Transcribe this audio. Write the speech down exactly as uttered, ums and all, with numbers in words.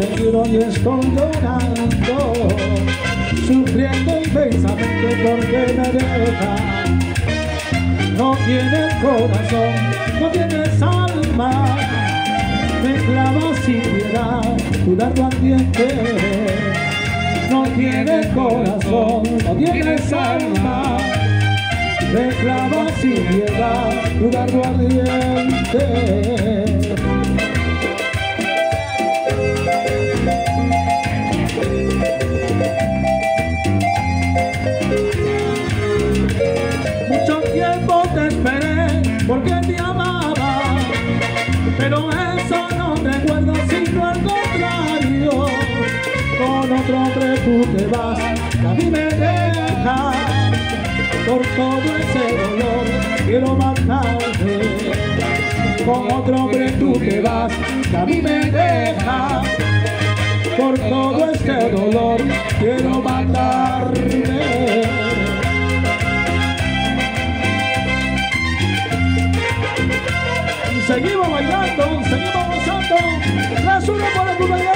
te quiero y estoy llorando, sufriendo intensamente porque me deja. No tienes corazón, no tienes alma, me clavas sin piedad tu dardo ardiente. No tienes corazón, no tienes alma, me clavas sin piedad tu dardo ardiente. Mucho tiempo te esperé porque te amaba, pero eso no recuerdo sino al contrario. Con otro hombre tú te vas y a mí me dejas. Por todo ese dolor quiero matarte. Con otro hombre tú te vas y a mí me dejas. Por todo este dolor quiero matarme. Y seguimos bailando, seguimos gozando. Las uno por el